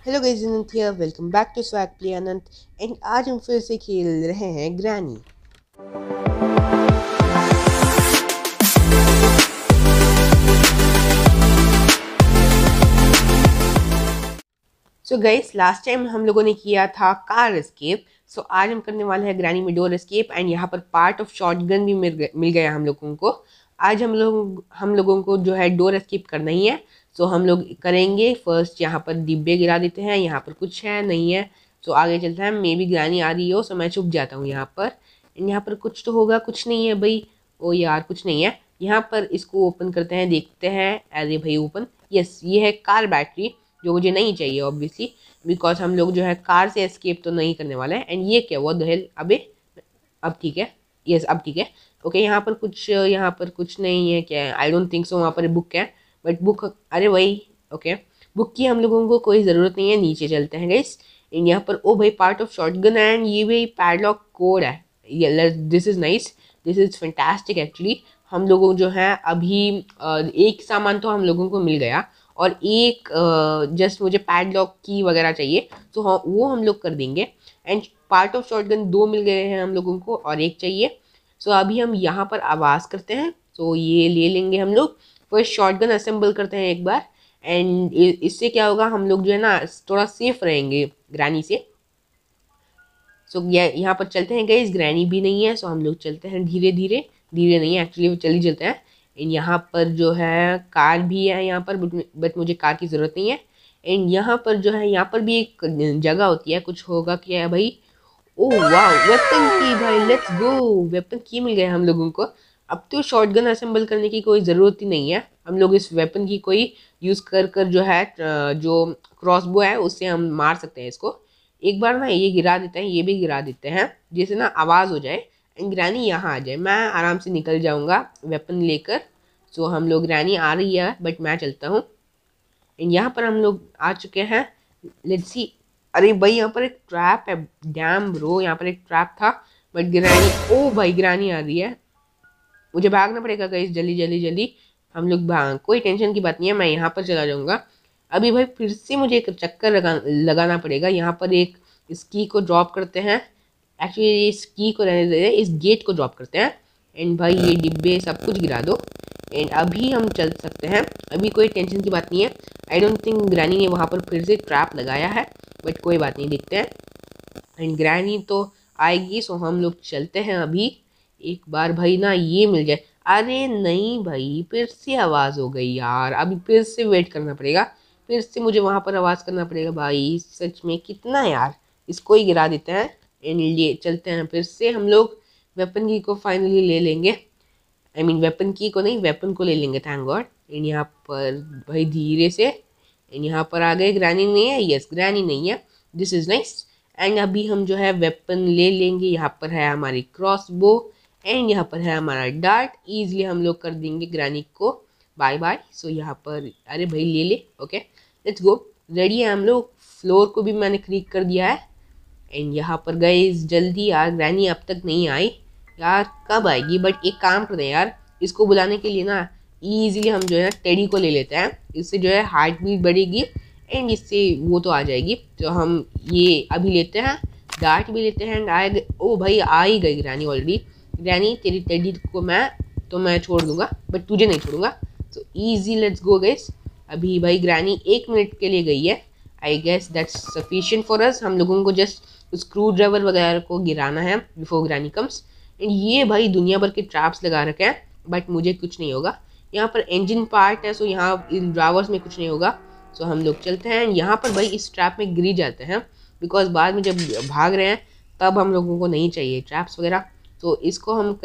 Hello guys, Anant here. Welcome back to swag play Anant. And आज हम फिर से खेल रहे हैं granny. So guys, last time हम लोगों ने किया था कार एस्केप। सो आज हम करने वाले हैं ग्रैनी में डोर एस्केप। एंड यहाँ पर पार्ट ऑफ शॉटगन भी मिल गया हम लोगों को। आज हम लोगों को जो है डोर एस्केप करना ही है। सो हम लोग करेंगे। फर्स्ट यहाँ पर डिब्बे गिरा देते हैं। यहाँ पर कुछ है नहीं है। सो आगे चलता है। मे बी ग्रैनी आ रही हो, सो मैं छुप जाता हूँ यहाँ पर। यहाँ पर कुछ तो होगा, कुछ नहीं है भाई। ओ यार, कुछ नहीं है यहाँ पर। इसको ओपन करते हैं, देखते हैं। अरे भाई ओपन, यस, ये है कार बैटरी, जो मुझे नहीं चाहिए ऑब्वियसली, बिकॉज हम लोग जो है कार से एस्केप तो नहीं करने वाले हैं। एंड ये क्या, व्हाट द हेल। अबे अब ठीक है। यस, अब ठीक है। ओके, यहाँ पर कुछ नहीं है क्या? I don't think so. वहाँ पर बुक है, बट बुक, अरे वही। ओके, बुक की हम लोगों को कोई ज़रूरत नहीं है। नीचे चलते हैं गाइस। एंड यहाँ पर ओ भाई, पार्ट ऑफ शॉटगन। एंड ये भी पैडलॉक कोड है। This is nice, this is fantastic actually. हम लोगों जो है अभी एक सामान तो हम लोगों को मिल गया, और एक जस्ट मुझे पैडलॉक की वगैरह चाहिए। तो हाँ, वो हम लोग कर देंगे। एंड पार्ट ऑफ शॉटगन 2 मिल गए हैं हम लोगों को, और एक चाहिए। सो अभी हम यहाँ पर आवाज़ करते हैं। सो ये ले लेंगे हम लोग। फर्स्ट शॉटगन असेंबल करते हैं एक बार। एंड इससे क्या होगा, हम लोग जो है ना थोड़ा सेफ रहेंगे ग्रैनी से। सो यहाँ पर चलते हैं गाइस। ग्रैनी भी नहीं है, सो हम लोग चलते हैं धीरे धीरे। धीरे नहीं, एक्चुअली चल ही चलते हैं। एंड यहाँ पर जो है कार भी है यहाँ पर, बट मुझे कार की ज़रूरत नहीं है। एंड यहाँ पर जो है, यहाँ पर भी एक जगह होती है, कुछ होगा क्या है भाई। ओह वाह, वेपन की भाई, लेट्स गो। वेपन की मिल गया हम लोगों को। अब तो शॉटगन असेंबल करने की कोई ज़रूरत ही नहीं है। हम लोग इस वेपन की कोई यूज़ कर कर जो है जो क्रॉसबो है उससे हम मार सकते हैं इसको। एक बार ना ये गिरा देते हैं, ये भी गिरा देते हैं, जिससे ना आवाज़ हो जाए। एंड ग्रैनी यहाँ आ जाए, मैं आराम से निकल जाऊँगा वेपन लेकर। सो हम लोग, ग्रैनी आ रही है बट मैं चलता हूँ। एंड यहाँ पर हम लोग आ चुके हैं। Let's see. अरे भाई, यहाँ पर एक ट्रैप है। डैम ब्रो, यहाँ पर एक ट्रैप था, बट ग्रैनी, ओ भाई ग्रैनी आ रही है। मुझे भागना पड़ेगा गाइस, जल्दी जल्दी जल्दी। हम लोग भाग, कोई टेंशन की बात नहीं है, मैं यहाँ पर चला जाऊँगा। अभी भाई फिर से मुझे एक चक्कर लगाना पड़ेगा। यहाँ पर एक इस की को ड्रॉप करते हैं। एक्चुअली इस की को रहने देते हैं, इस गेट को ड्रॉप करते हैं। एंड भाई ये डिब्बे सब कुछ गिरा दो। एंड अभी हम चल सकते हैं। अभी कोई टेंशन की बात नहीं है। आई डोंट थिंक ग्रैनी ने वहाँ पर फिर से ट्रैप लगाया है, बट कोई बात नहीं, देखते हैं। एंड ग्रैनी तो आएगी, सो हम लोग चलते हैं अभी। एक बार भाई ना ये मिल जाए। अरे नहीं भाई, फिर से आवाज़ हो गई यार। अभी फिर से वेट करना पड़ेगा। फिर से मुझे वहाँ पर आवाज़ करना पड़ेगा भाई। सच में कितना यार। इसको ही गिरा देते हैं। एंड ये चलते हैं फिर से हम लोग। वेपन की को फाइनली ले लेंगे। आई मीन वेपन की को नहीं, वेपन को ले लेंगे, थैंक गॉड। एंड यहाँ पर भाई धीरे से। एंड यहाँ पर आ गए। ग्रैनी नहीं है, यस ग्रैनी नहीं है, दिस इज़ नाइस। एंड अभी हम जो है वेपन ले लेंगे। यहाँ पर है हमारी क्रॉस बो, एंड यहाँ पर है हमारा डार्ट। ईजिली हम लोग कर देंगे ग्रैनी को बाय बाय। सो यहाँ पर, अरे भाई ले ले। Okay, let's go. रेडी है हम लोग। फ्लोर को भी मैंने क्लिक कर दिया है। एंड यहाँ पर गए जल्दी यार, ग्रैनी अब तक नहीं आई यार, कब आएगी? बट एक काम करते हैं यार, इसको बुलाने के लिए ना ईजिली हम जो है टेडी को ले लेते हैं। इससे जो है हार्ट बीट बढ़ेगी, एंड इससे वो तो आ जाएगी। तो हम ये अभी लेते हैं, डार्ट भी लेते हैं। एंड आए, ओ भाई आ ही गई ग्रैनी ऑलरेडी। ग्रैनी तेरी टेडी को मैं छोड़ दूंगा, बट तुझे नहीं छोड़ूंगा। So easy, let's go guys. अभी भाई ग्रैनी 1 मिनट के लिए गई है। I guess that's sufficient for us. हम लोगों को जस्ट स्क्रू ड्राइवर वगैरह को गिराना है बिफोर ग्रैनी कम्स। एंड ये भाई दुनिया भर के ट्रैप्स लगा रखे हैं, बट मुझे कुछ नहीं होगा। यहाँ पर इंजन पार्ट है, सो यहाँ इन ड्रावर्स में कुछ नहीं होगा। सो हम लोग चलते हैं। यहाँ पर भाई इस ट्रैप में गिर जाते हैं, बिकॉज बाद में जब भाग रहे हैं तब हम लोगों को नहीं चाहिए ट्रैप्स वगैरह। तो इसको हम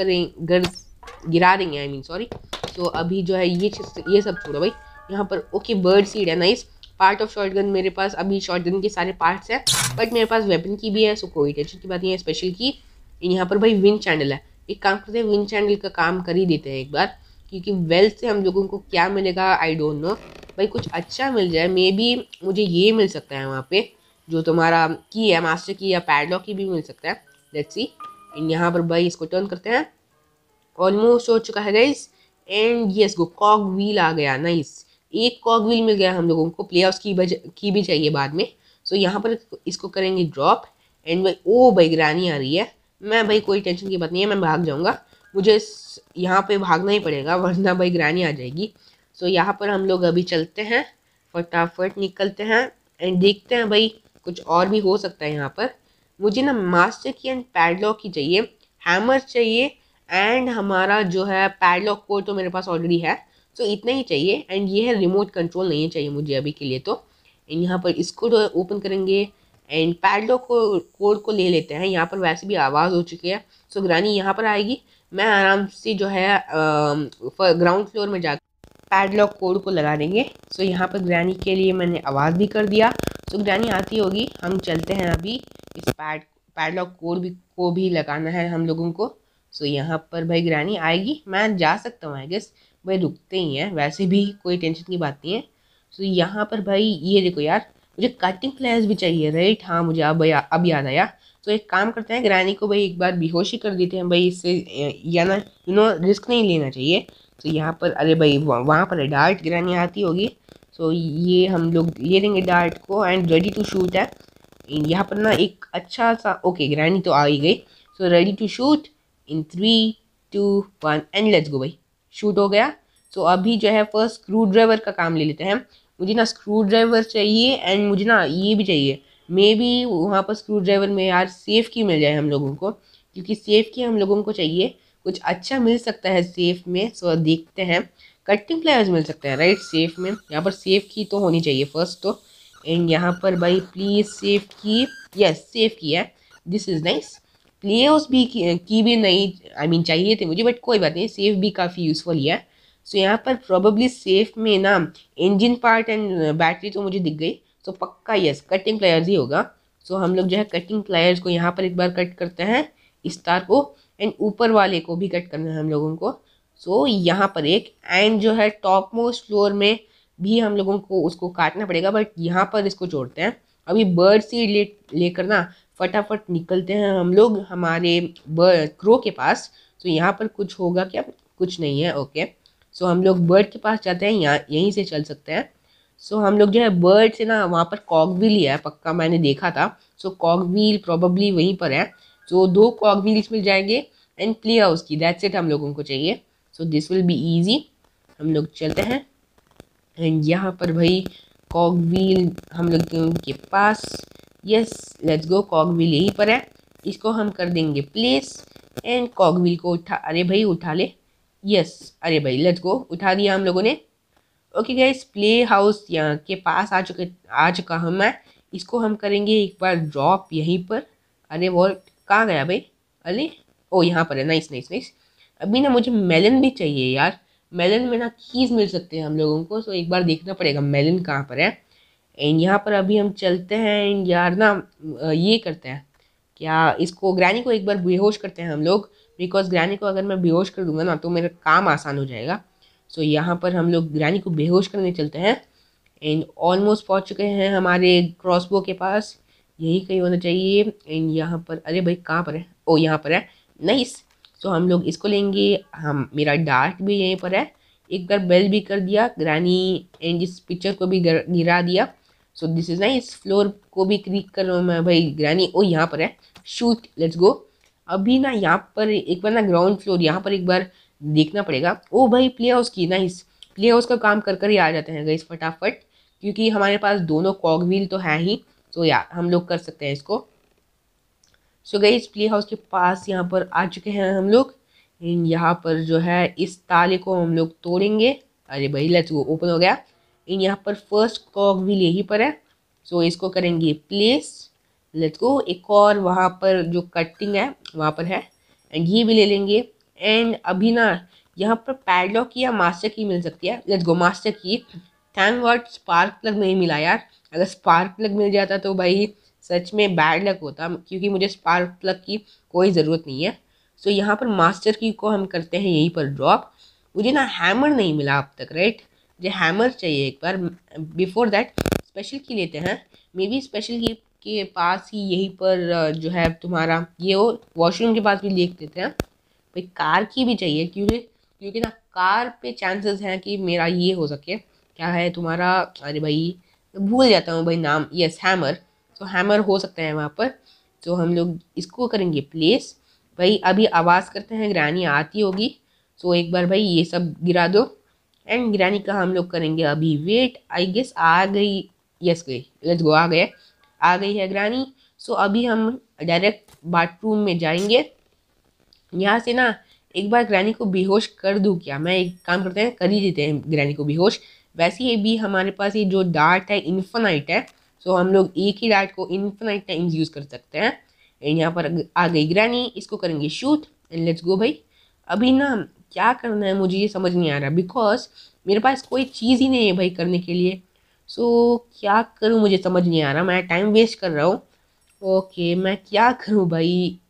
गिरा देंगे, आई मीन सॉरी। तो अभी जो है ये सब छोड़ो भाई। यहाँ पर ओके, बर्ड सीड है, नाइस। पार्ट ऑफ शॉटगन मेरे पास, अभी शॉटगन के सारे पार्ट्स हैं, बट मेरे पास वेपन की भी है, सो कोई टेंशन की बात नहीं है। स्पेशल की यहाँ पर भाई विंड चैंडल है। एक काम करते हैं, विंड चैंडल का काम कर ही देते हैं एक बार, क्योंकि वेल्थ से हम लोगों को क्या मिलेगा आई डोंट नो। भाई कुछ अच्छा मिल जाए, मे बी मुझे ये मिल सकता है वहाँ पे, जो तुम्हारा की है, मास्टर की या पैडलॉक की भी मिल सकता है। Let's see. यहाँ पर भाई इसको टर्न करते हैं। ऑलमोस्ट हो चुका है guys. And yes go, cog wheel आ गया, नाइस। एक कॉग व्हील मिल गया हम लोगों को। प्ले हाउस की भी चाहिए बाद में। सो यहाँ पर इसको करेंगे ड्रॉप एंड भाई ओ भाई ग्रानी आ रही है। मैं भाई कोई टेंशन की बात नहीं है, मैं भाग जाऊँगा, मुझे यहाँ पे भागना ही पड़ेगा वरना भाई ग्रानी आ जाएगी। सो यहाँ पर हम लोग अभी चलते हैं, फटाफट निकलते हैं एंड देखते हैं भाई कुछ और भी हो सकता है यहाँ पर। मुझे ना मास्टर की एंड पैडलॉक की चाहिए, हैमर चाहिए एंड हमारा जो है पैडलॉक कोड तो मेरे पास ऑलरेडी है। सो इतना ही चाहिए एंड ये है रिमोट कंट्रोल नहीं चाहिए मुझे अभी के लिए। तो एंड यहाँ पर इसको ओपन करेंगे एंड पैडलॉक कोड को ले लेते हैं। यहाँ पर वैसे भी आवाज़ हो चुकी है। सो ग्रानी यहाँ पर आएगी, मैं आराम से जो है ग्राउंड फ्लोर में जाकर पैडलॉक कोड को लगा देंगे। सो यहाँ पर ग्रानी के लिए मैंने आवाज़ भी कर दिया। सो ग्रानी आती होगी, हम चलते हैं अभी इस पैडलॉक कोड को भी लगाना है हम लोगों को। सो यहाँ पर भाई ग्रानी आएगी, मैं जा सकता हूँ आई गेस, भाई रुकते ही हैं, वैसे भी कोई टेंशन की बात नहीं है। सो यहाँ पर भाई ये देखो यार, मुझे कटिंग प्लेयर्स भी चाहिए राइट, हाँ मुझे अब याद आया। तो एक काम करते हैं, ग्रानी को भाई एक बार बेहोशी कर देते हैं भाई, इससे या ना रिस्क नहीं लेना चाहिए। तो यहाँ पर अरे भाई वहाँ पर डार्ट ग्रानी आती होगी। सो ये हम लोग ले लेंगे डार्ट को एंड रेडी टू शूट है। यहाँ पर ना एक अच्छा सा ओके ग्रानी तो आ ही गई। So ready to shoot in 3 2 1 and let's go भाई, शूट हो गया। सो अभी जो है फर्स्ट स्क्रू ड्राइवर का काम ले लेते हैं। मुझे ना स्क्रू ड्राइवर चाहिए एंड मुझे ना ये भी चाहिए, मे बी वहाँ पर स्क्रू ड्राइवर में यार सेफ की मिल जाए हम लोगों को, क्योंकि सेफ की हम लोगों को चाहिए, कुछ अच्छा मिल सकता है सेफ में। सो देखते हैं, कटिंग प्लेयर्स मिल सकते हैं राइट सेफ में, यहाँ पर सेफ की तो होनी चाहिए फर्स्ट तो। एंड यहाँ पर भाई please safe key, yes safe key है, दिस इज़ नाइस। प्लेयर्स भी की भी नहीं आई मीन चाहिए थे मुझे, बट कोई बात नहीं, सेफ भी काफ़ी यूज़फुल ही है। सो यहाँ पर प्रोबेबली सेफ में ना इंजन पार्ट एंड बैटरी तो मुझे दिख गई। सो पक्का यस कटिंग प्लेयर्स ही होगा। सो हम लोग जो है कटिंग प्लेयर्स को यहाँ पर एक बार कट करते हैं, इस तार को एंड ऊपर वाले को भी कट करना है हम लोगों को। सो यहाँ पर एक एंड जो है टॉप मोस्ट फ्लोर में भी हम लोगों को उसको काटना पड़ेगा, बट यहाँ पर इसको जोड़ते हैं। अभी बर्ड सीड लेकर ना फटाफट निकलते हैं हम लोग हमारे क्रो के पास। तो यहाँ पर कुछ होगा क्या, कुछ नहीं है ओके। सो हम लोग बर्ड के पास जाते हैं, यहाँ यहीं से चल सकते हैं। सो हम लोग जो है बर्ड से ना वहाँ पर कॉगव्हील ही है पक्का, मैंने देखा था। सो कॉगव्हील प्रोबेबली वहीं पर है। सो 2 कॉगव्हील्स मिल जाएंगे and play house key, that's it हम लोगों को चाहिए। So this will be easy, हम लोग चलते हैं एंड यहाँ पर भाई कॉगव्हील हम लोग के पास, यस लेट्स गो, कॉगव्हील यहीं पर है, इसको हम कर देंगे प्लेस एंड कॉगव्हील को उठा, अरे भाई उठा ले, यस अरे भाई लेट्स गो, उठा दिया हम लोगों ने। ओके गाइस प्ले हाउस यहाँ के पास आ चुका हूँ मैं, इसको हम करेंगे एक बार ड्रॉप यहीं पर। अरे वो कहाँ गया भाई, अरे ओ यहाँ पर है, नाइस नाइस नाइस। अभी ना मुझे मेलन भी चाहिए यार, मेलन में ना कीज मिल सकते हैं हम लोगों को, तो एक बार देखना पड़ेगा मेलन कहाँ पर है। एंड यहाँ पर अभी हम चलते हैं एंड यार ना ये करते हैं क्या, इसको ग्रैनी को एक बार बेहोश करते हैं हम लोग, बिकॉज ग्रैनी को अगर मैं बेहोश कर दूंगा ना तो मेरा काम आसान हो जाएगा। सो यहाँ पर हम लोग ग्रैनी को बेहोश करने चलते हैं एंड ऑलमोस्ट पहुँच चुके हैं हमारे क्रॉसबो के पास, यही कहीं होना चाहिए। एंड यहाँ पर अरे भाई कहाँ पर है, ओ यहाँ पर है, नाइस। सो हम लोग इसको लेंगे, हम मेरा डार्ट भी यहीं पर है, एक बार बेल भी कर दिया ग्रैनी एंड इस पिक्चर को भी गिरा दिया। So this is nice, floor को भी क्लिक कर रहा हूँ मैं भाई, ग्रैनी ओ यहाँ पर है, शूट लेट्स गो। अभी ना यहाँ पर एक बार ना ग्राउंड फ्लोर यहाँ पर एक बार देखना पड़ेगा। ओ भाई play house key, nice, play house का काम कर कर ही आ जाते हैं गाइस फटाफट, क्योंकि हमारे पास दोनों कॉगव्हील तो है ही। सो या हम लोग कर सकते हैं इसको। सो गाइस प्ले हाउस के पास यहाँ पर आ चुके हैं हम लोग एंड यहाँ पर जो है इस ताले को हम लोग तोड़ेंगे। अरे भाई लेट्स गो, ओपन हो गया एंड यहाँ पर फर्स्ट कॉगव्हील यहीं पर है। सो इसको करेंगे प्लेस, लेट्स गो। एक और वहाँ पर जो कटिंग है वहाँ पर है एंड ये भी ले लेंगे। एंड अभी ना यहाँ पर पैडलॉक की या मास्टर की मिल सकती है, let's go master key. Thank God spark plug नहीं मिला यार, अगर स्पार्क प्लग मिल जाता तो भाई सच में बैड लक होता, क्योंकि मुझे स्पार्क प्लग की कोई ज़रूरत नहीं है। सो यहाँ पर मास्टर की को हम करते हैं यहीं पर ड्रॉप। मुझे ना हैमर नहीं मिला अब तक राइट, मुझे हैमर चाहिए एक बार। बिफोर दैट स्पेशल की लेते हैं, मे बी स्पेशल की के पास ही यहीं पर जो है तुम्हारा ये हो, वॉशरूम के पास भी देख लेते हैं। भाई कार की भी चाहिए, क्योंकि ना कार पे चांसेस हैं कि मेरा ये हो सके, क्या है तुम्हारा, अरे भाई भूल जाता हूँ भाई नाम, यस हैमर। तो हैमर हो सकता है वहाँ पर। तो हम लोग इसको करेंगे प्लेस। भाई अभी आवाज़ करते हैं, ग्रैनी आती होगी। तो एक बार भाई ये सब गिरा दो। एंड ग्रैनी का हम लोग करेंगे अभी वेट। आई गेस आ गई। यस गई, लेट्स गो, आ गई है ग्रैनी। सो अभी हम डायरेक्ट बाथरूम में जाएंगे। यहाँ से ना एक बार ग्रैनी को बेहोश कर दूँ क्या? मैं एक काम करते हैं, कर ही देते हैं ग्रैनी को बेहोश। वैसे ये भी हमारे पास ये जो डार्ट है इन्फिनाइट है। सो हम लोग एक ही डार्ट को इन्फिनाइट टाइम्स यूज़ कर सकते हैं। एंड यहाँ पर आ गई ग्रैनी, इसको करेंगे शूट एंड लेट्स गो भाई। अभी ना क्या करना है मुझे ये समझ नहीं आ रहा, बिकॉज मेरे पास कोई चीज़ ही नहीं है भाई करने के लिए। सो क्या करूँ मुझे समझ नहीं आ रहा, मैं टाइम वेस्ट कर रहा हूँ। ओके मैं क्या करूँ भाई?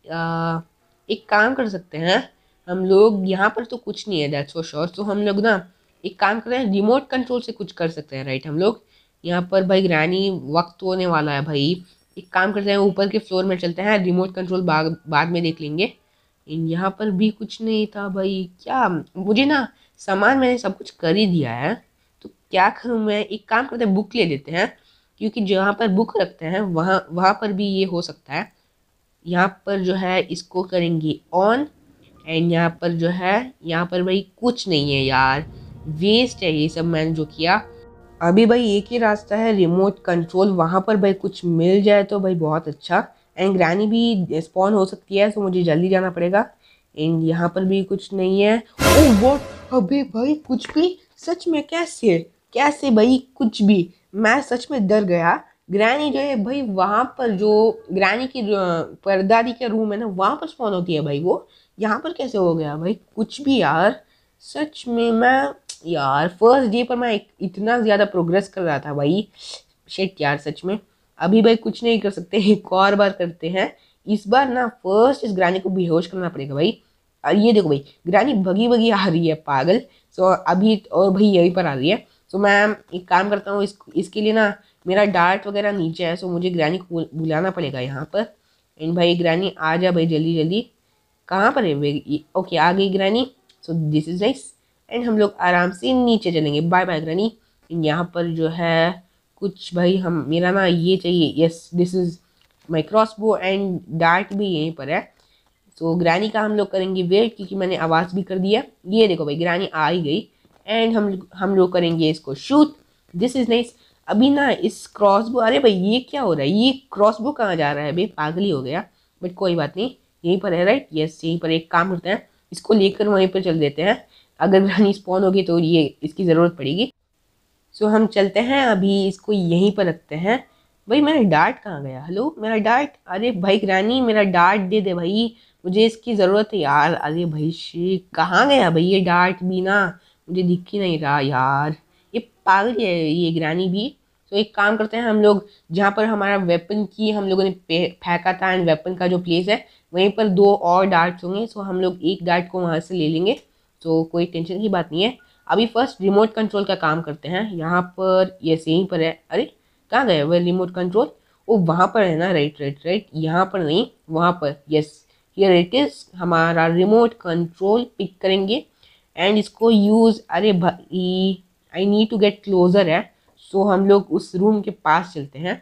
एक काम कर सकते हैं हम लोग, यहाँ पर तो कुछ नहीं है दैट्स फॉर श्योर। तो हम लोग ना एक काम करते हैं, रिमोट कंट्रोल से कुछ कर सकते हैं राइट हम लोग। यहाँ पर भाई ग्रैनी वक्त होने वाला है भाई। एक काम करते हैं, ऊपर के फ्लोर में चलते हैं, रिमोट कंट्रोल बाद में देख लेंगे। यहाँ पर भी कुछ नहीं था भाई। क्या मुझे ना सामान मैंने सब कुछ कर ही दिया है, तो क्या करूँ मैं? एक काम करते हैं, बुक ले लेते हैं, क्योंकि जहाँ पर बुक रखते हैं वहाँ वहाँ पर भी ये हो सकता है। यहाँ पर जो है इसको करेंगे ऑन। एंड यहाँ पर जो है, यहाँ पर भाई कुछ नहीं है यार, वेस्ट है ये सब मैंने जो किया। अभी भाई एक ही रास्ता है, रिमोट कंट्रोल, वहाँ पर भाई कुछ मिल जाए तो भाई बहुत अच्छा। एंड ग्रैनी भी स्पॉन हो सकती है, तो मुझे जल्दी जाना पड़ेगा। एंड यहाँ पर भी कुछ नहीं है। ओह व्हाट, अबे भाई कुछ भी? सच में? कैसे कैसे भाई कुछ भी? मैं सच में डर गया। ग्रैनी जो है भाई वहाँ पर, जो ग्रैनी की परदादी का रूम है ना, वहाँ पर स्पॉन होती है भाई वो। यहाँ पर कैसे हो गया भाई कुछ भी यार? सच में मैं, यार फर्स्ट डे पर मैं इतना ज़्यादा प्रोग्रेस कर रहा था भाई। शिट यार सच में। अभी भाई कुछ नहीं कर सकते, एक और बार करते हैं। इस बार ना फर्स्ट इस ग्रानी को बेहोश करना पड़ेगा भाई। और ये देखो भाई, ग्रानी भगी भगी आ रही है पागल। सो अभी और भाई यहीं पर आ रही है। सो मैं एक काम करता हूँ, इसके लिए ना मेरा डार्ट वगैरह नीचे है, सो मुझे ग्रानी को बुलाना पड़ेगा यहाँ पर। एंड भाई ग्रानी आ जा भाई जल्दी जल्दी। कहाँ पर है भाई? ओके आ गई granny. So this is nice. And हम लोग आराम से नीचे चलेंगे। Bye bye granny. यहाँ पर जो है कुछ भाई, हम मेरा ना ये चाहिए। Yes this is my crossbow and dart भी यहीं पर है। तो ग्रानी का हम लोग करेंगे वेट, क्योंकि मैंने आवाज़ भी कर दिया। ये देखो भाई ग्रानी आ ही गई। एंड हम लोग करेंगे इसको शूट। This is nice. अभी ना इस क्रॉसबो, अरे भाई ये क्या हो रहा है? ये क्रॉसबो कहाँ जा रहा है भाई? पागल ही हो गया। बट कोई बात नहीं, यहीं पर है राइट। यस यहीं पर। एक काम करते हैं, इसको लेकर वहीं पर चल देते हैं। अगर ग्रानी स्पॉन होगी तो ये इसकी ज़रूरत पड़ेगी। सो हम चलते हैं, अभी इसको यहीं पर रखते हैं। भाई मेरा डार्ट कहाँ गया? हेलो मेरा डार्ट। अरे भाई ग्रानी मेरा डार्ट दे दे भाई, मुझे इसकी ज़रूरत है यार। अरे भाई शी कहाँ गया भाई ये डार्ट भी ना? मुझे दिख ही नहीं रहा यार। ये पागल है ये ग्रानी भी। तो एक काम करते हैं हम लोग, जहाँ पर हमारा वेपन की हम लोगों ने फेंका था एंड वेपन का जो प्लेस है वहीं पर दो और डार्ट्स होंगे। सो हम लोग एक डार्ट को वहाँ से ले लेंगे। तो कोई टेंशन की बात नहीं है। अभी फर्स्ट रिमोट कंट्रोल का काम करते हैं। यहाँ पर यस यहीं पर है। अरे कहाँ गए वह रिमोट कंट्रोल? वो वहाँ पर है ना, राइट राइट राइट। यहाँ पर नहीं, वहाँ पर। Yes here it is. हमारा रिमोट कंट्रोल पिक करेंगे एंड इसको यूज़। अरे भाई I need to get closer है। सो हम लोग उस रूम के पास चलते हैं।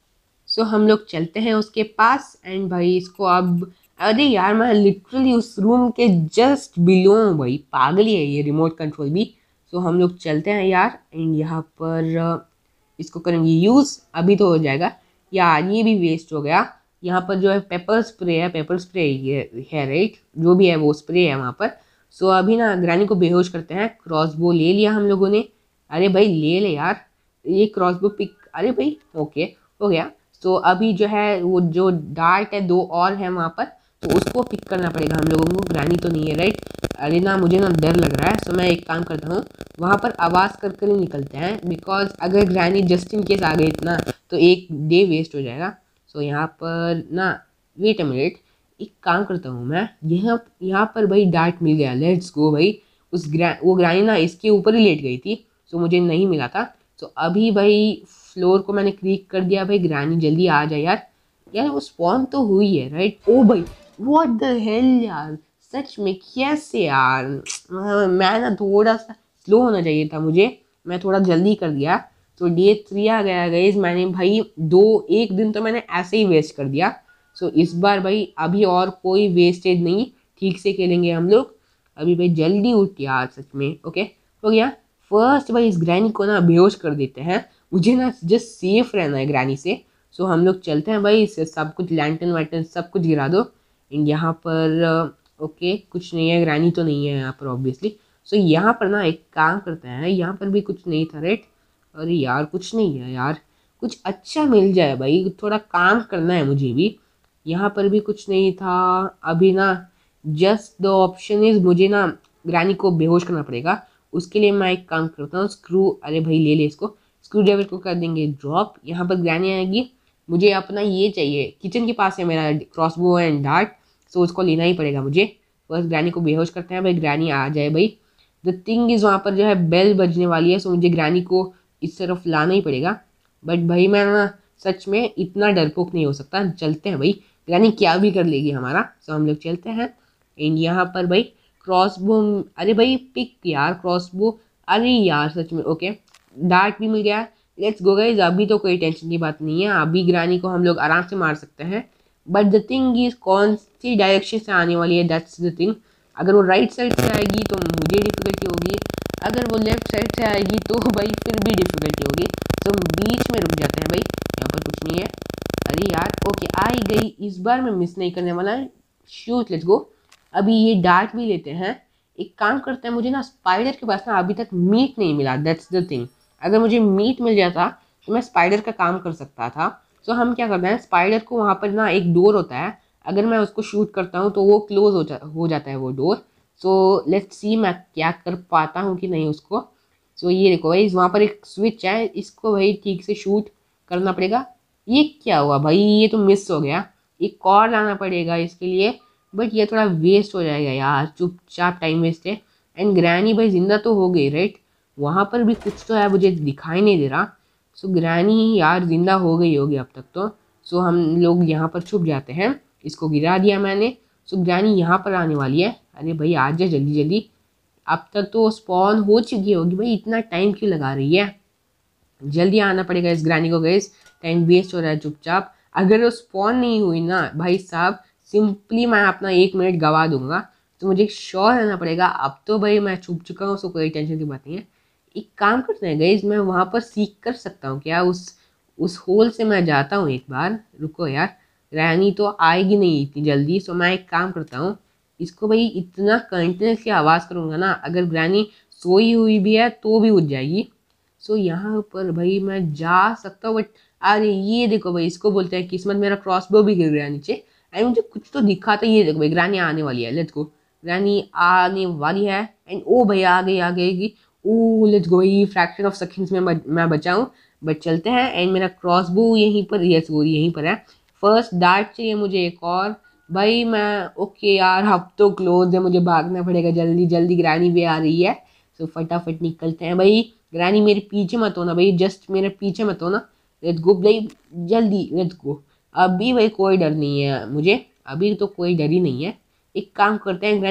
सो हम लोग चलते हैं उसके पास एंड भाई इसको अब, अरे यार मैं लिटरली उस रूम के जस्ट बिलो हूँ भाई। पागल ही है ये रिमोट कंट्रोल भी। सो हम लोग चलते हैं यार एंड यहाँ पर इसको करेंगे यूज़। अभी तो हो जाएगा यार, ये भी वेस्ट हो गया। यहाँ पर जो है पेपर स्प्रे है, पेपर स्प्रे ये है राइट, जो भी है वो स्प्रे है वहाँ पर। सो अभी ना ग्रानी को बेहोश करते हैं। क्रॉसबो ले लिया हम लोगों ने। अरे भाई ले ले यार, ये क्रॉसबो पिक। अरे भाई ओके हो गया। तो अभी जो है वो जो डार्ट है दो और है वहाँ पर, तो उसको पिक करना पड़ेगा हम लोगों को। ग्रानी तो नहीं है राइट। अरे ना मुझे ना डर लग रहा है। सो मैं एक काम करता हूँ, वहाँ पर आवाज़ कर कर ही निकलते हैं, बिकॉज अगर ग्रानी जस्ट इन केस आ गई इतना तो एक डे वेस्ट हो जाएगा। सो यहाँ पर ना वेट अ मिनट, एक काम करता हूँ मैं, यहाँ पर भाई डार्ट मिल गया। लेट्स गो भाई। वो ग्रानी ना इसके ऊपर ही लेट गई थी, सो मुझे नहीं मिला था। तो अभी भाई फ्लोर को मैंने क्लिक कर दिया। भाई ग्रानी जल्दी आ जाए यार। यार वो स्पॉन तो हुई है राइट। ओ भाई व्हाट द हेल यार, सच में कैसे यार? मैं ना थोड़ा सा स्लो होना चाहिए था मुझे, मैं थोड़ा जल्दी कर दिया। तो डे 3 आ गया गाइस, मैंने भाई एक दिन तो मैंने ऐसे ही वेस्ट कर दिया। सो इस बार भाई अभी और कोई वेस्टेज नहीं, ठीक से खेलेंगे हम लोग। अभी भाई जल्दी उठ यार, सच में। ओके हो गया। फर्स्ट भाई इस ग्रैनी को ना बेहोश कर देते हैं, मुझे ना जस्ट सेफ रहना है ग्रैनी से। सो हम लोग चलते हैं भाई, इससे सब कुछ लैंटर्न वैंटर्न सब कुछ गिरा दो। एंड यहाँ पर ओके कुछ नहीं है, ग्रैनी तो नहीं है यहाँ पर ऑब्वियसली। सो यहाँ पर ना एक काम करते हैं, यहाँ पर भी कुछ नहीं था राइट। अरे यार कुछ नहीं है यार, कुछ अच्छा मिल जाए भाई, थोड़ा काम करना है मुझे भी। यहाँ पर भी कुछ नहीं था अभी ना। जस्ट द ऑप्शन इज मुझे ना ग्रैनी को बेहोश करना पड़ेगा। उसके लिए मैं एक काम करता हूँ, स्क्रू, अरे भाई ले ले इसको, स्क्रू ड्राइवर को कर देंगे ड्रॉप। यहाँ पर ग्रैनी आएगी, मुझे अपना ये चाहिए, किचन के पास है मेरा क्रॉसबो एंड डार्ट, सो उसको लेना ही पड़ेगा मुझे। बस ग्रैनी को बेहोश करते हैं भाई, ग्रैनी आ जाए भाई। द थिंग इज़ वहाँ पर जो है बेल बजने वाली है, सो मुझे ग्रैनी को इस तरफ लाना ही पड़ेगा। बट भाई मैं ना सच में इतना डरपोक नहीं हो सकता। चलते हैं भाई, ग्रैनी क्या भी कर लेगी हमारा। सो हम लोग चलते हैं। एंड यहाँ पर भाई क्रॉसबो, अरे भाई पिक यार क्रॉसबो, अरे यार सच में। ओके डार्ट भी मिल गया, लेट्स गो गाइस। अभी तो कोई टेंशन की बात नहीं है, अभी ग्रैनी को हम लोग आराम से मार सकते हैं। बट द थिंग इज कौन सी डायरेक्शन से आने वाली है, दैट्स द थिंग। अगर वो राइट साइड से आएगी तो मुझे डिफिकल्टी होगी, अगर वो लेफ्ट साइड से आएगी तो भाई फिर भी डिफिकल्टी होगी। तो हम बीच में रुक जाते हैं भाई, यहाँ पर कुछ नहीं है। अरे यार ओके आई गई, इस बार मैं मिस नहीं करने वाला। Shoot let's go. अभी ये डार्ट भी लेते हैं। एक काम करते हैं, मुझे ना स्पाइडर के पास ना अभी तक मीट नहीं मिला, दैट्स द थिंग। अगर मुझे मीट मिल जाता तो मैं स्पाइडर का काम कर सकता था। सो हम क्या करते हैं, स्पाइडर को वहाँ पर ना एक डोर होता है, अगर मैं उसको शूट करता हूँ तो वो क्लोज हो जाता है वो डोर। सो लेट्स सी मैं क्या कर पाता हूँ कि नहीं उसको। सो ये देखो भाई वहाँ पर एक स्विच है, इसको भाई ठीक से शूट करना पड़ेगा। ये क्या हुआ भाई, ये तो मिस हो गया, एक और लाना पड़ेगा इसके लिए। बट ये थोड़ा वेस्ट हो जाएगा यार, चुपचाप टाइम वेस्ट है। एंड ग्रैनी भाई जिंदा तो हो गई राइट, वहाँ पर भी कुछ तो है मुझे दिखाई नहीं दे रहा। सो ग्रैनी यार जिंदा हो गई होगी अब तक तो। सो हम लोग यहाँ पर छुप जाते हैं, इसको गिरा दिया मैंने। सो ग्रैनी यहाँ पर आने वाली है, अरे भाई आ जाए जल्दी जल्दी। अब तक तो स्पॉन हो चुकी होगी भाई, इतना टाइम क्यों लगा रही है, जल्दी आना पड़ेगा इस ग्रैनी को गाइस, टाइम वेस्ट हो रहा है चुपचाप। अगर वो स्पॉन नहीं हुई ना भाई साहब, सिंपली मैं अपना 1 मिनट गवा दूंगा। तो मुझे श्योर रहना पड़ेगा। अब तो भाई मैं छुप चुका हूँ, सो कोई टेंशन की बात नहीं है। एक काम करते हैं गाइस, मैं वहाँ पर सीख कर सकता हूँ क्या, उस होल से मैं जाता हूँ एक बार। रुको यार, ग्रैनी तो आएगी नहीं इतनी जल्दी। सो मैं एक काम करता हूँ, इसको भाई इतना कंटिन्यूसली आवाज़ करूँगा ना, अगर ग्रैनी सोई हुई भी है तो भी उठ जाएगी। सो यहाँ पर भाई मैं जा सकता हूँ। बट अरे ये देखो भाई, इसको बोलते हैं किस्मत, मेरा क्रॉसबो भी गिर गया नीचे। एंड मुझे कुछ तो दिखा था, ये देखो भाई ग्रैनी आने वाली है, लेट्स गो। ग्रैनी आने वाली है एंड ओ भाई आ गई। ओ लेट्स गो, ये फ्रैक्शन ऑफ सेकंड्स में मैं बचाऊँ। बट चलते हैं। एंड मेरा क्रॉसबो यहीं पर, यस वो यहीं पर है। फर्स्ट डार्ट चाहिए मुझे एक और भाई। मैं ओके यार अब तो क्लोज है, मुझे भागना पड़ेगा जल्दी जल्दी, ग्रैनी भी आ रही है। सो फटाफट निकलते हैं भाई। ग्रैनी मेरे पीछे मत होना भाई, जस्ट मेरे पीछे मत होना। लेट्स गो भाई जल्दी, लेट्स गो। अभी भाई कोई डर नहीं है मुझे, अभी तो कोई डर ही नहीं है। एक काम करते हैं,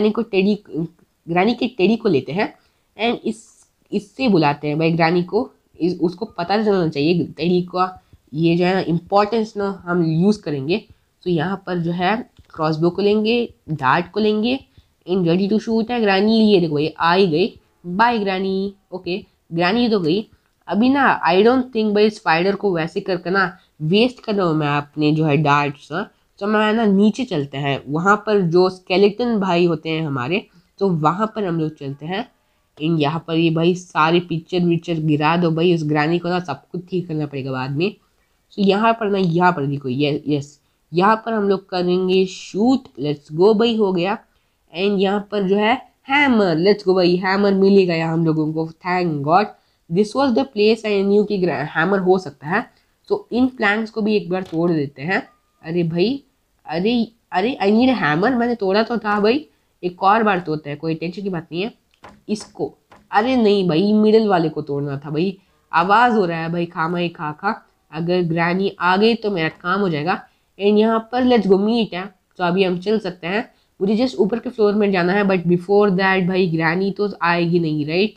ग्रैनी के टेडी को लेते हैं एंड इससे बुलाते हैं भाई ग्रैनी को। उसको पता चलना चाहिए टेडी का ये जो है ना इम्पोर्टेंस ना हम यूज़ करेंगे। तो यहाँ पर जो है क्रॉसबो को लेंगे, डार्ट को लेंगे, इन रेडी टू शूट है। ग्रैनी ये देखो भाई आ ही गई, बाय ग्रैनी। ओके ग्रैनी तो गई। अभी ना आई डोंट थिंक भाई स्पाइडर को वैसे करके ना वेस्ट कर रहा हूँ मैं अपने जो है डार्ट्स। तो मैं ना नीचे चलते हैं, वहाँ पर जो स्केलेटन भाई होते हैं हमारे, तो वहाँ पर हम लोग चलते हैं। इन यहाँ पर ये भाई सारे पिक्चर विक्चर गिरा दो भाई, उस ग्रैनी को ना सब कुछ ठीक करना पड़ेगा बाद में। तो यहाँ पर ना, यहाँ पर देखो यस यहाँ पर हम लोग करेंगे शूट, लेट्स गो भाई हो गया। एंड यहाँ पर जो है हैमर, लेट्स गो भाई, हैमर मिल गया हम लोगों को, thank God. This was the place I knew कि हैमर हो सकता है। तो इन प्लैंक्स को भी एक बार तोड़ देते हैं। अरे भाई अरे अरे आई नीड हैमर, मैंने तोड़ा तो था भाई, एक और बार तोड़ते हैं, कोई टेंशन की बात नहीं है। इसको, अरे नहीं भाई मिडिल वाले को तोड़ना था भाई, आवाज़ हो रहा है भाई खामा ही खा। अगर ग्रैनी आ गई तो मेरा काम हो जाएगा। एंड यहाँ पर लेट्स गो मीट है, तो अभी हम चल सकते हैं। मुझे जस्ट ऊपर के फ्लोर में जाना है, बट बिफोर दैट भाई ग्रैनी तो आएगी नहीं राइट।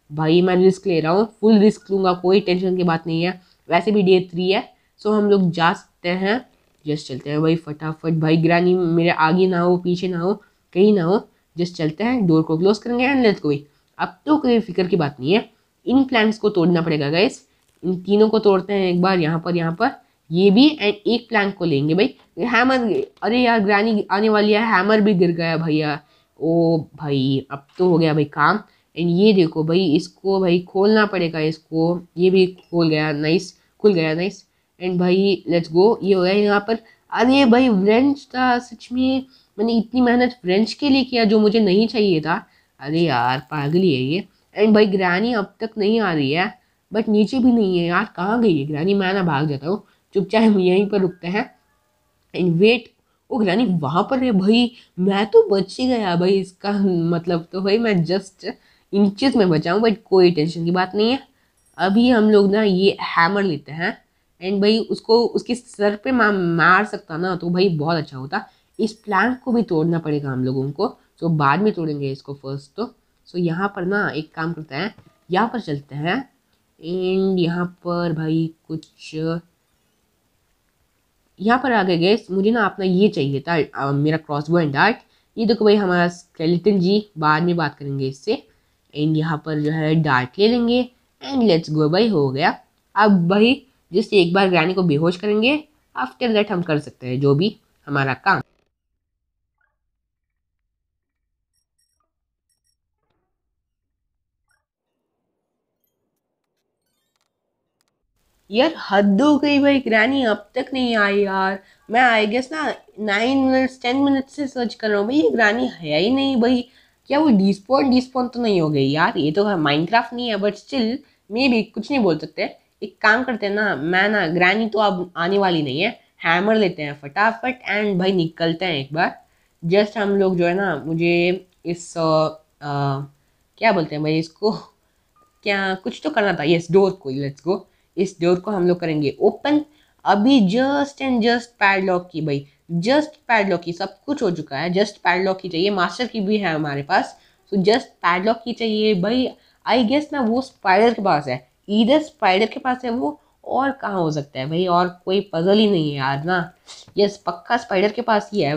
भाई मैं रिस्क ले रहा हूँ, फुल रिस्क लूँगा, कोई टेंशन की बात नहीं है। वैसे भी डे 3 है, सो हम लोग जा सकते हैं। जस्ट चलते हैं भाई फटाफट। भाई ग्रानी मेरे आगे ना हो, पीछे ना हो, कहीं ना हो। जस्ट चलते हैं, डोर को क्लोज करेंगे एंड लेट्स गो। अब तो कोई फिक्र की बात नहीं है। इन प्लान्स को तोड़ना पड़ेगा गाइस। इन तीनों को तोड़ते हैं एक बार, यहाँ पर ये भी, एंड एक प्लैंक को लेंगे भाई। हैमर, अरे यार ग्रानी आने वाली है, हैमर भी गिर गया भैया। ओ भाई अब तो हो गया भाई काम। एंड ये देखो भाई, इसको भाई खोलना पड़ेगा इसको। ये भी खोल गया, नाइस, खुल गया, नाइस। एंड भाई लेट्स गो, ये हो गया यहाँ पर। अरे भाई व्रेंच था सच में, मैंने इतनी मेहनत व्रेंच के लिए किया जो मुझे नहीं चाहिए था। अरे यार पागली है ये। एंड भाई ग्रानी अब तक नहीं आ रही है, बट नीचे भी नहीं है यार, कहाँ गई है ग्रानी? मैं ना भाग जाता हूँ, चुपचाप हम यहीं पर रुकते हैं। एंड वेट, वो ग्रानी वहां पर है भाई। मैं तो बच ही गया भाई, इसका मतलब तो भाई मैं जस्ट इंचेस में बचा हूँ, बट कोई टेंशन की बात नहीं है। अभी हम लोग ना ये हैमर लेते हैं, एंड भाई उसको उसके सर पे मार सकता ना तो भाई बहुत अच्छा होता। इस प्लैंक को भी तोड़ना पड़ेगा हम लोगों को, तो बाद में तोड़ेंगे इसको फर्स्ट तो। सो यहाँ पर ना एक काम करते हैं, यहाँ पर चलते हैं। एंड यहाँ पर भाई कुछ यहाँ पर आ गए गैस। मुझे ना अपना ये चाहिए था, मेरा क्रॉसबो एंड डार्ट। ये देखो भाई हमारा स्केलेटन जी, बाद में बात करेंगे इससे। एंड यहाँ पर जो है डार्ट ले लेंगे, एंड लेट्स गो भाई, हो गया। अब भाई जैसे एक बार ग्रैनी को बेहोश करेंगे, आफ्टर दैट हम कर सकते हैं जो भी हमारा काम। यार हद हो गई भाई, ग्रैनी अब तक नहीं आई यार। मैं आई गेस ना 9 मिनट्स 10 मिनट से सर्च कर रहा हूँ भाई, ये ग्रैनी है ही नहीं भाई। क्या वो डिस्पॉन डिस्पॉन तो नहीं हो गई यार? ये तो माइनक्राफ्ट नहीं है, बट स्टिल मे भी कुछ नहीं बोल सकते। एक काम करते हैं ना, मैं ना ग्रैनी तो अब आने वाली नहीं है, हैमर लेते हैं फटाफट एंड भाई निकलते हैं एक बार। जस्ट हम लोग जो है ना, मुझे इस क्या बोलते हैं भाई इसको, क्या कुछ तो करना था। यस, डोर को, लेट्स गो। इस डोर को हम लोग करेंगे ओपन। अभी जस्ट एंड जस्ट पैडलॉक की भाई, जस्ट पैडलॉक की, सब कुछ हो चुका है, जस्ट पैडलॉक की चाहिए। मास्टर की भी है हमारे पास, तो जस्ट पैडलॉक की चाहिए भाई। आई गेस ना वो स्पाइडर के पास है, इधर स्पाइडर के पास है वो, और कहाँ हो सकता है भाई? और कोई पजल ही नहीं है यार ना। यस पक्का स्पाइडर के पास ही है,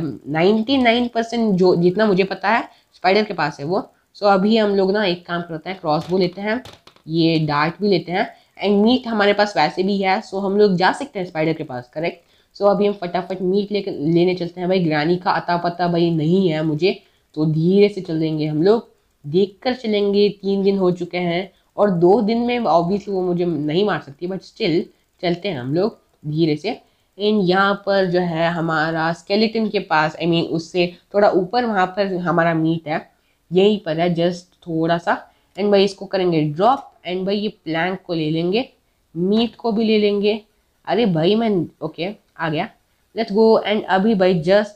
99% जो जितना मुझे पता है स्पाइडर के पास है वो। सो अभी हम लोग ना एक काम करते हैं, क्रॉसबो लेते हैं, ये डार्ट भी लेते हैं, एंड मीट हमारे पास वैसे भी है, सो हम लोग जा सकते हैं स्पाइडर के पास, करेक्ट। सो अभी हम फटाफट मीट लेने चलते हैं भाई। ग्रानी का अता पता भाई नहीं है मुझे, तो धीरे से चलेंगे हम लोग, देख कर चलेंगे। 3 दिन हो चुके हैं, और 2 दिन में ऑब्वियसली वो मुझे नहीं मार सकती, बट स्टिल चलते हैं हम लोग धीरे से। एंड यहाँ पर जो है हमारा स्केलेटन के पास, आई मीन उससे थोड़ा ऊपर वहाँ पर हमारा मीट है, यहीं पर है जस्ट थोड़ा सा। एंड भाई इसको करेंगे ड्रॉप, एंड भाई ये प्लैंक को ले लेंगे, मीट को भी ले लेंगे। अरे भाई मैं ओके आ गया, लेट्स गो। एंड अभी भाई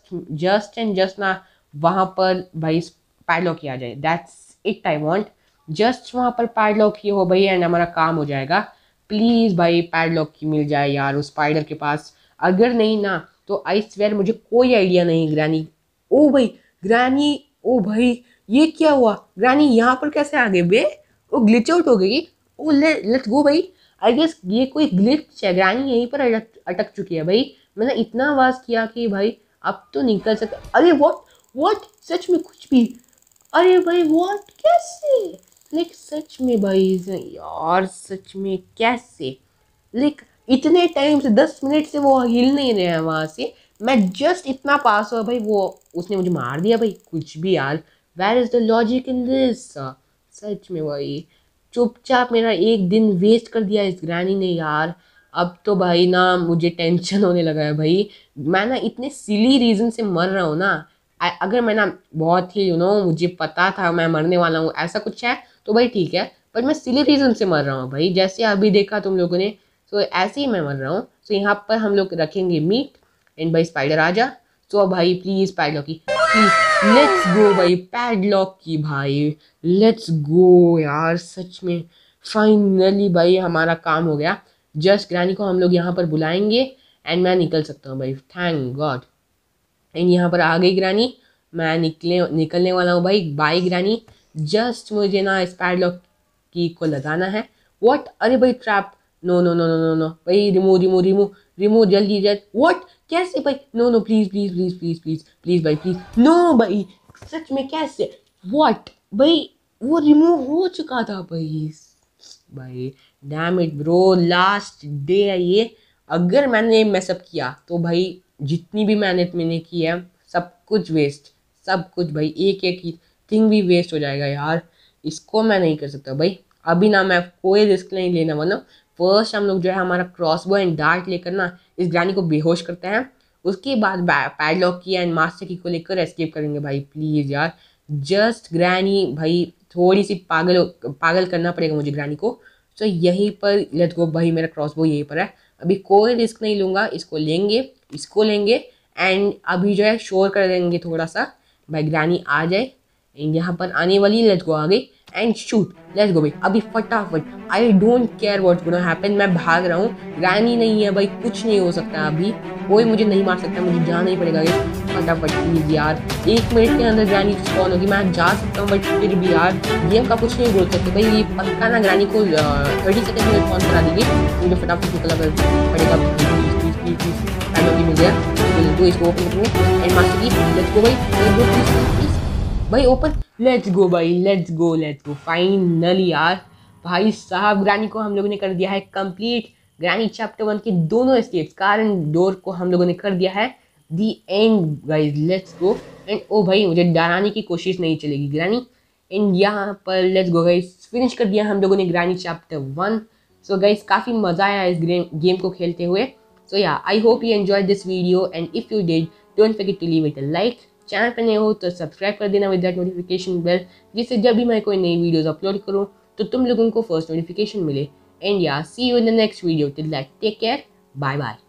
जस्ट एंड जस्ट ना वहाँ पर भाई पैडलॉक ही आ जाए, that's it I want. Just वहाँ पर पैडलॉक ही हो भाई, एंड हमारा काम हो जाएगा। प्लीज़ भाई पैडलॉक की मिल जाए यार उस स्पाइडर के पास, अगर नहीं ना तो आई स्वेयर मुझे कोई आइडिया नहीं। ग्रैनी, ओ भाई ग्रैनी, ओ भाई ये क्या हुआ? ग्रैनी यहाँ पर कैसे आ गए बे? वो ग्लिच आउट हो गई। ओ लेट्स गो भाई। आई गेस ये कोई ग्लिच है, ग्रैनी यहीं पर अटक चुकी है भाई। मैंने इतना आवाज किया कि भाई अब तो निकल सकता। अरे व्हाट सच में कुछ भी? अरे भाई व्हाट, कैसे? लाइक सच में भाई यार, सच में कैसे? लाइक इतने टाइम से 10 मिनट से वो हिल नहीं रहे हैं वहां से, मैं जस्ट इतना पास हुआ भाई, वो उसने मुझे मार दिया भाई। कुछ भी यार, where is the logic in this? सच में भाई चुपचाप मेरा एक दिन वेस्ट कर दिया इस ग्रैनी ने यार। अब तो भाई ना मुझे टेंशन होने लगा है भाई, मैं ना इतने सिली रीज़न से मर रहा हूँ ना। अगर मैं ना बहुत ही मुझे पता था मैं मरने वाला हूँ ऐसा कुछ है तो भाई ठीक है, बट मैं सिली रीज़न से मर रहा हूँ भाई, जैसे अभी देखा तुम लोगों ने। सो ऐसे ही मैं मर रहा हूँ। सो यहाँ पर हम लोग रखेंगे मीट, एंड भाई स्पाइडर आ जा। सो भाई please padlock key, please let's go भाई, पैडलॉक की भाई, लेट्स गो यार। सच में फाइनली भाई हमारा काम हो गया। जस्ट ग्रैनी को हम लोग यहाँ पर बुलाएंगे, एंड मैं निकल सकता हूँ भाई, थैंक गॉड। एंड यहाँ पर आ गई ग्रैनी, मैं निकलने वाला हूँ भाई, बाय ग्रैनी। जस्ट मुझे ना इस पैडलॉक की को लगाना है। व्हाट, अरे भाई trap, no no no no no no भाई, रिमूव रिमूव रिमूव रिमूव जल्दी जल्दी। व्हाट, कैसे भाई, no no please please please please please please भाई प्लीज, नो भाई सच में कैसे, व्हाट भाई, वो रिमूव हो चुका था भाई। भाई damn it bro, last day है ये, अगर मैंने मैसअप किया तो भाई जितनी भी मेहनत मैंने की है सब कुछ वेस्ट, सब कुछ भाई, एक एक थिंग भी वेस्ट हो जाएगा यार। इसको मैं नहीं कर सकता भाई, अभी ना मैं कोई रिस्क नहीं लेना वाला। फर्स्ट हम लोग जो है हमारा क्रॉसबो एंड डार्ट लेकर ना इस ग्रानी को बेहोश करते हैं, उसके बाद पैडलॉक की एंड मास्टर की को लेकर एस्केप करेंगे भाई। प्लीज़ यार, जस्ट ग्रैनी भाई, थोड़ी सी पागल पागल करना पड़ेगा मुझे ग्रैनी को। तो यहीं पर लेट्स गो भाई, मेरा क्रॉसबो यहीं पर है, अभी कोई रिस्क नहीं लूँगा, इसको लेंगे एंड अभी जो है शोर कर देंगे थोड़ा सा भाई, ग्रैनी आ जाए। यहाँ पर आने वाली, लेट्स गो आ गई एंड शूट, लेट्स गो भाई अभी फटाफट। I don't care what's gonna happen, मैं भाग रहा हूँ, ग्रैनी नहीं है भाई, कुछ नहीं हो सकता, अभी कोई मुझे नहीं मार सकता, मुझे जाना ही पड़ेगा फटाफट प्लीज यार। 1 मिनट के अंदर ग्रैनी स्पॉन होगी, मैं जा सकता हूँ बट फिर भी यार गेम का कुछ नहीं बोल सकते भाई, ये पक्का ना ग्रैनी को 30 सेकेंड में स्पॉन करा देंगे, मुझे फटाफट निकलना पड़ेगा प्लीज प्लीज प्लीज। मिल गया तो इसको ओपन करेंगे and master key, let's go भाई, प्लीज भाई ओपन, लेट्स गो भाई, लेट्स गो फाइनली यार। भाई साहब ग्रैनी को हम लोगों ने कर दिया है कंप्लीट, ग्रैनी चैप्टर 1 के दोनों एस्केप्स, कारण डोर को हम लोगों ने कर दिया है दी and guys, let's go. And ओ भाई मुझे डराने की कोशिश नहीं चलेगी ग्रैनी, एंड यहाँ पर लेट्स गो गाइस, फिनिश कर दिया हम लोगों ने ग्रैनी चैप्टर 1। सो गाइस काफ़ी मज़ा आया इस गेम को खेलते हुए। So ya I hope you enjoyed this video and if you did don't forget to leave it a like, channel पर नए हो तो सब्सक्राइब कर देना विद दैट नोटिफिकेशन बेल, जिससे जब भी मैं कोई नई वीडियोस अपलोड करूँ तो तुम लोगों को फर्स्ट नोटिफिकेशन मिले। And ya see you in the next video, till that take care, bye bye.